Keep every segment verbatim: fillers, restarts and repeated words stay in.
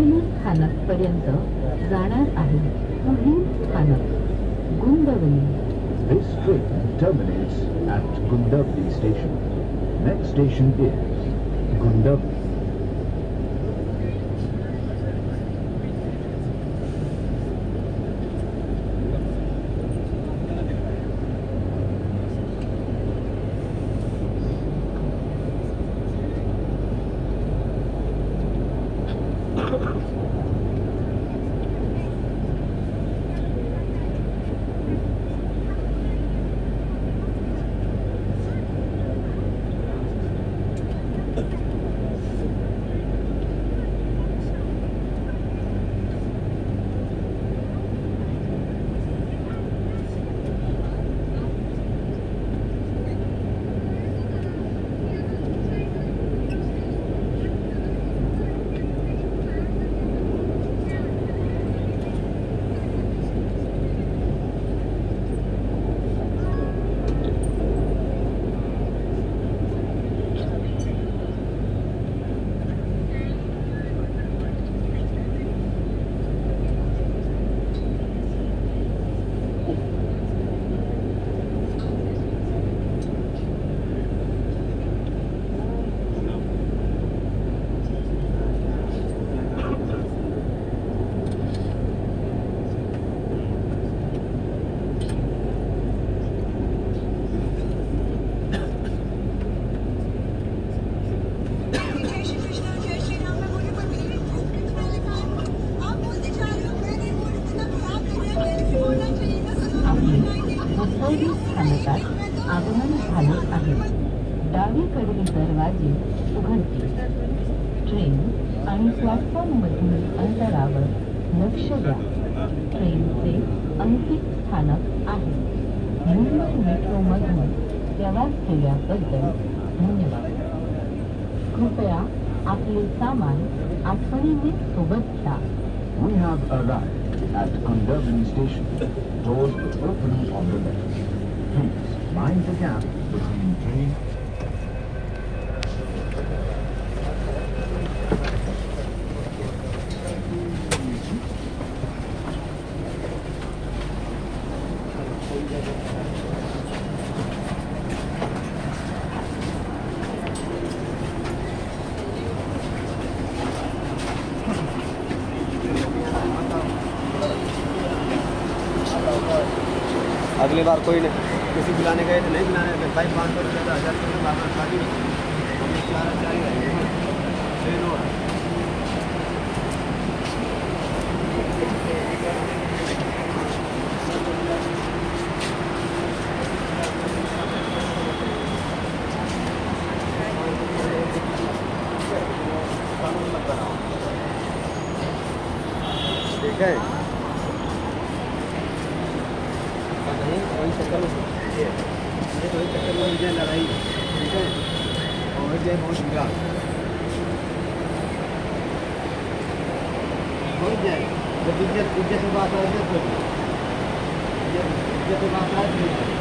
जुन्नर स्थानकपर्यंत जाणार आहे. पुढील स्थानक गुंडवली. This train terminates at Gundavli station. Next station is Gundavli. स्थानकात आगमन झाले आहे. डावीकडील दरवाजे उघडतील. ट्रेन आणि प्लॅटफॉर्ममधील अंतरावर लक्ष द्या. ट्रेनचे अंतिम स्थानक आहे. मुंबई मेट्रोमधून प्रवास केल्याबद्दल धन्यवाद. कृपया आपले सामान आठवणीने सोबत घ्या. We have arrived at Gundavli station. Doors will open on the left. Please mind the gap between train. अगली बार कोई नहीं किसी बुलाने गए तो नहीं बुलाने गए भाई पाँच सौ रुपये का हज़ार रुपये का बाबा खाली चार चार ट्रेन हो ठीक है वही चक्कर में ये वही चक्कर में मुझे लड़ाई ठीक है और मुझे बहुत बुरा हो जाए जब इज्जत इज्जत की बात आए तो इज्जत की बात आए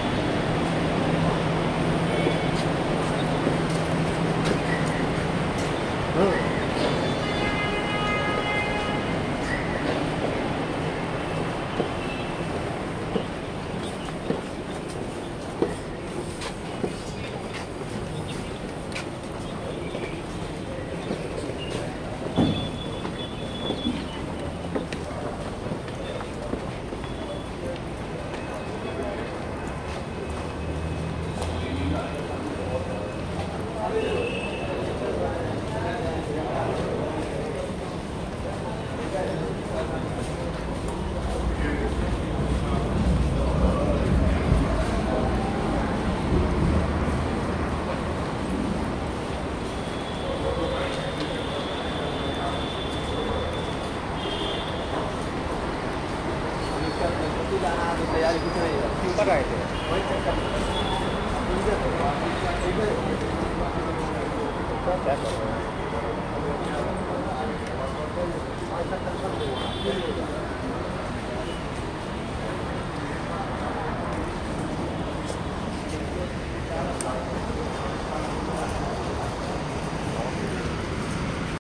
तैयारी कुछ नहीं है ऊपर आए थे क्या कर रहे हैं